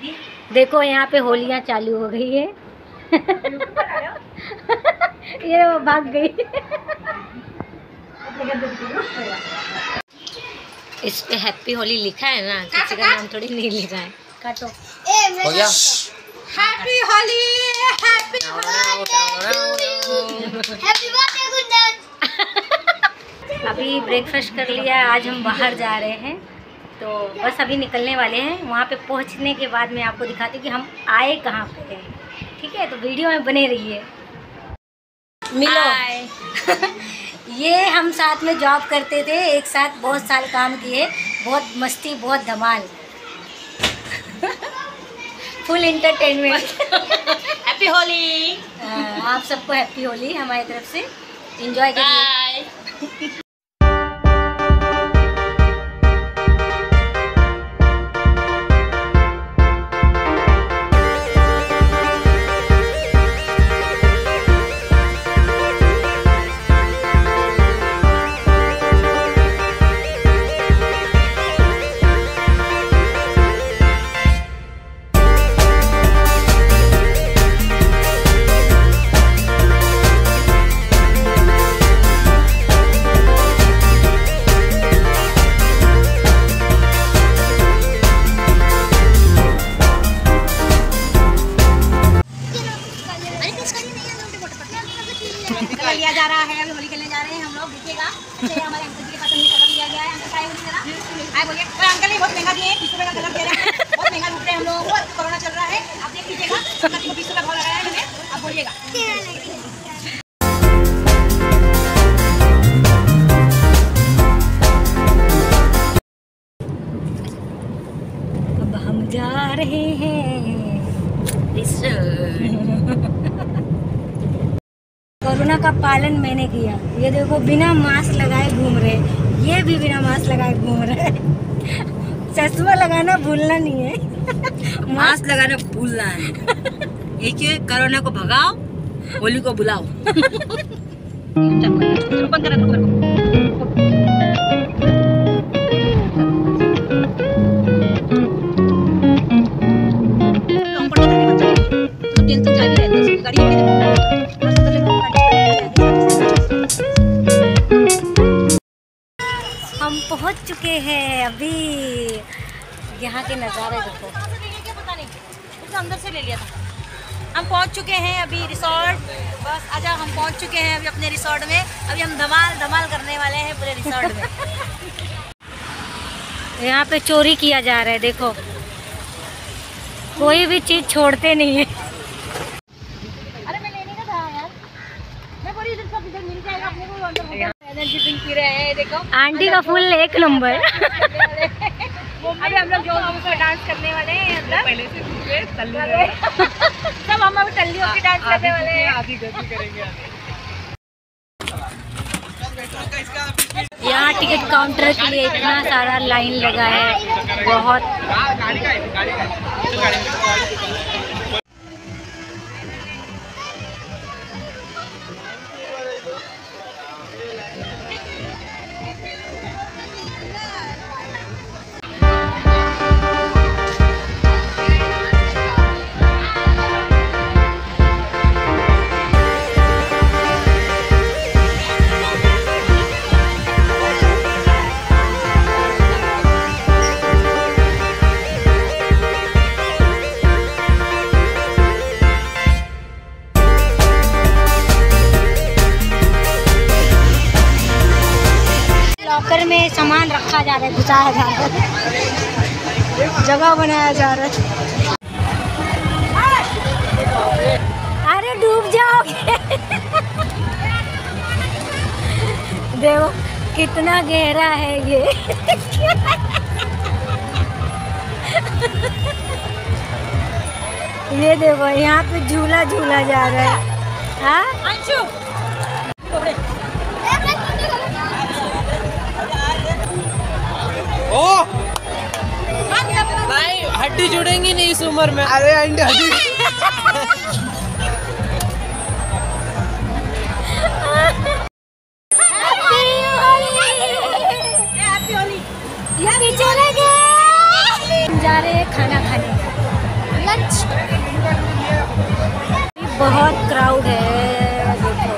देखो यहाँ पे होलियाँ चालू हो गई है। ये वो भाग गई। इस पे हैप्पी होली लिखा है ना, किसी का नाम थोड़ी नहीं लिखा है। काटो हो गया। हैप्पी होली, हैप्पी अभी ब्रेकफास्ट कर लिया, आज हम बाहर जा रहे हैं तो बस अभी निकलने वाले हैं। वहाँ पे पहुँचने के बाद मैं आपको दिखाती हूँ कि हम आए कहाँ पे हैं। ठीक है, तो वीडियो में बने रहिए। मिलो। ये हम साथ में जॉब करते थे, एक साथ बहुत साल काम किए, बहुत मस्ती, बहुत धमाल, फुल एंटरटेनमेंट। हैप्पी होली। आप सबको हैप्पी होली हमारी तरफ से। एंजॉय करिए। लिया जा रहा है, अभी होली खेलने जा रहे हैं हम लोग। देखिएगा हमारे अंकल जी के पास हमने कलर लिया गया है। अंकल बोलिए जरा, आए बोलिए। और अंकल ये बहुत महंगा दिए, 20 रुपये का कलर दे रहे हैं, बहुत महंगा लूट रहे हैं हम लोगों को। कोरोना चल रहा है, आप देख लीजिएगा। 20 रुपये भाव लगाया है मैंने, आप बोलिएगा। अब हम जा रहे हैं। कोरोना का पालन मैंने किया। ये देखो बिना मास्क लगाए घूम रहे, ये भी बिना मास्क लगाए घूम रहे। चश्मा लगाना भूलना नहीं है। मास्क लगाना भूलना है। एक ही कोरोना को भगाओ, होली को बुलाओ। बंद करा। हम पहुंच चुके हैं। अभी यहाँ के नज़ारे देखो। अंदर से ले लिया था। हम पहुंच चुके हैं अभी रिसोर्ट। बस आजा, हम पहुंच चुके हैं अभी अपने रिसोर्ट में। अभी हम धमाल करने वाले हैं पूरे रिसोर्ट में। यहाँ पे चोरी किया जा रहा है, देखो कोई भी चीज़ छोड़ते नहीं है। अरे मैं लेने का था यार, मैं बड़ी इधर सब इधर मिल जाएगा अपने को। अंदर एनर्जी ड्रिंक पी रहे हैं, देखो आंटी का फुल एक नंबर। अभी हम लोग जो डांस करने वाले हैं अंदर। पहले से सब हम अभी टल्ली होकर डांस करने वाले हैं। आधी गति करेंगे। यहाँ टिकट काउंटर के लिए इतना सारा लाइन लगा है, बहुत। लॉकर में सामान रखा जा रहा है, घुसाया जा रहा है, जगह बनाया जा रहा है। अरे डूब जाओगे। देखो कितना गहरा है ये। ये देखो यहाँ पे झूला झूला जा रहा है। हाँ ओ भाई, हड्डी जुड़ेंगी नहीं इस उम्र में। अरे हड्डी ये पीछे लगे। जा रहे हैं खाना खाने। लंच। बहुत क्राउड है, देखो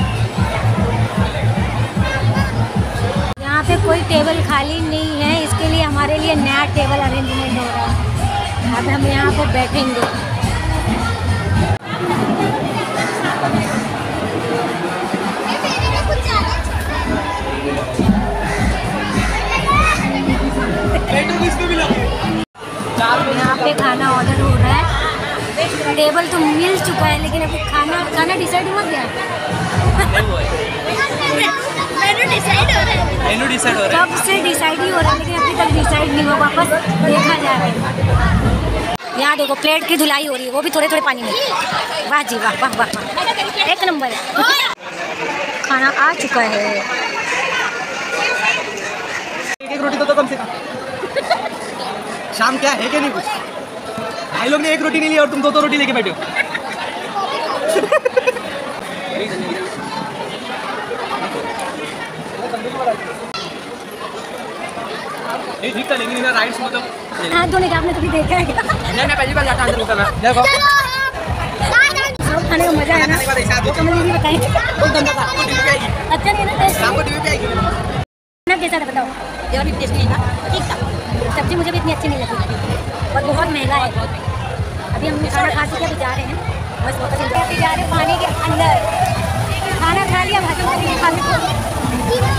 यहाँ पे कोई टेबल खाली नहीं है, इसके लिए हमारे लिए नया टेबल अरेंजमेंट हो रहा है। अब हम यहाँ पे बैठेंगे। यहाँ पे खाना ऑर्डर हो रहा है। टेबल तो मिल चुका है लेकिन अभी खाना डिसाइड मत गया। मेनू डिसाइड हो रहा है। कब से डिसाइड ही हो रहा है लेकिन अभी तक डिसाइड नहीं हुआ, वापस देखा जा रहा है। यहाँ देखो प्लेट की धुलाई हो रही है, वो भी थोड़े थोड़े पानी में। वाह जी वाह, वाह वाह वाह, एक नंबर है। खाना आ चुका है। एक रोटी तो कम से कम। शाम क्या है क्या नहीं कुछ। भाई लोग ने एक रोटी नहीं ली और तुम दो रोटी लेके बैठे हो। नहीं ठीक था लेकिन ना राइट्स मतलब हाँ दोनों आपने कभी देखा है क्या? मैं पहली बार जाता हूँ मैं। देखो सब खाने का मजा है ना, तो मुझे नहीं बताएं। अच्छा नहीं है ना शाम को टीवी पे आएगी ना, कैसा था बताओ? यार भी टेस्ट नहीं था, ठीक था। सब्जी मुझे भी इतनी अच्छी नहीं लगी और बहुत महंगा है। अभी हम खाना खा चुके अभी जा रहे हैं, बस वापस जा रहे हैं पानी के अंदर। खाना खा लिया, भाषण खा लिया।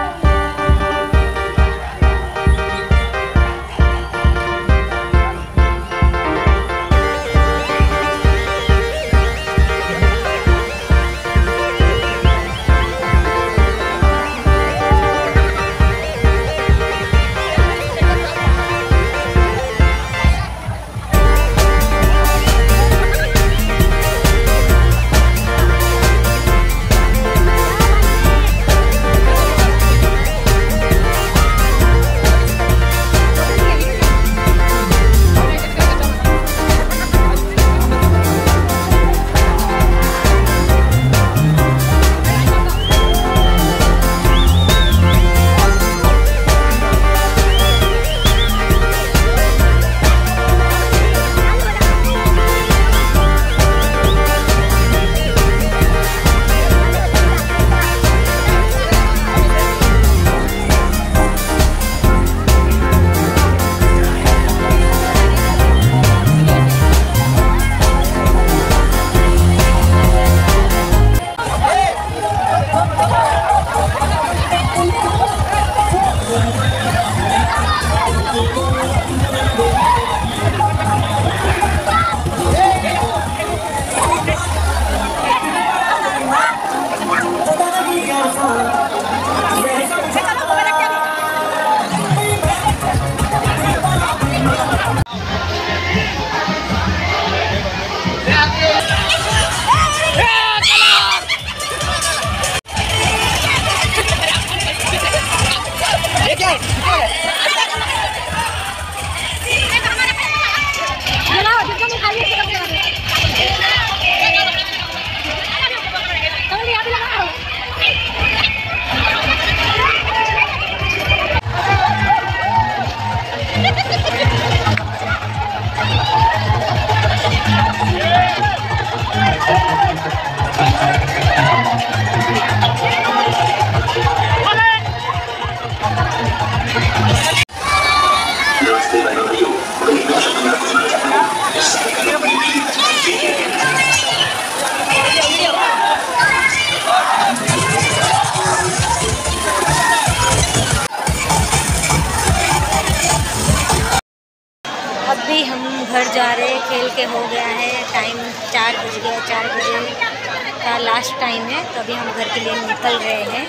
अभी हम घर जा रहे हैं, खेल के हो गया है टाइम, 4 बज गया। 4 बजे का लास्ट टाइम है, तो अभी हम घर के लिए निकल रहे हैं।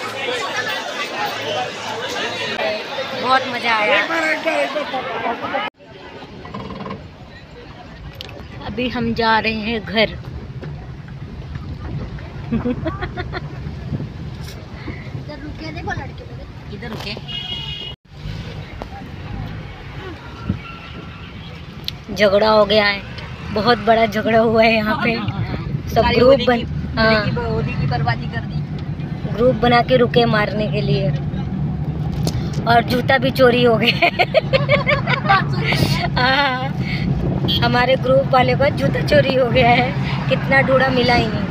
बहुत मज़ा आया। अभी हम जा रहे हैं घर। इधर रुके, देखो लड़के इधर रुके। झगड़ा हो गया है, बहुत बड़ा झगड़ा हुआ है यहाँ पे। सब ग्रुप होली की बर्बादी कर दी। ग्रुप बना के रुके मारने के लिए, और जूता भी चोरी हो गए। हाँ, हमारे ग्रुप वाले का जूता चोरी हो गया है, कितना ढूंढा मिला ही नहीं।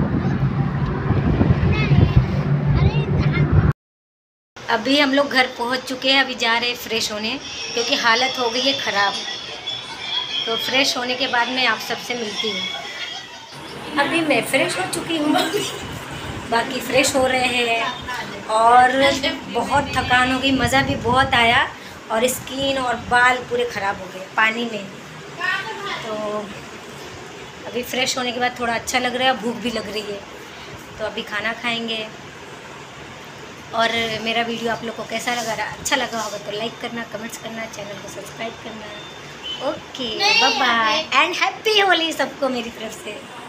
अभी हम लोग घर पहुंच चुके हैं, अभी जा रहे हैं फ्रेश होने क्योंकि हालत हो गई है ख़राब। तो फ्रेश होने के बाद मैं आप सबसे मिलती हूँ। अभी मैं फ्रेश हो चुकी हूँ, बाकी फ्रेश हो रहे हैं और बहुत थकान हो गई, मज़ा भी बहुत आया और स्किन और बाल पूरे ख़राब हो गए पानी में। तो अभी फ्रेश होने के बाद थोड़ा अच्छा लग रहा है, भूख भी लग रही है, तो अभी खाना खाएंगे। और मेरा वीडियो आप लोग को कैसा लगा, अच्छा लगा होगा तो लाइक करना, कमेंट्स करना, चैनल को सब्सक्राइब करना। Okay, bye bye and happy Holi सबको मेरी तरफ से।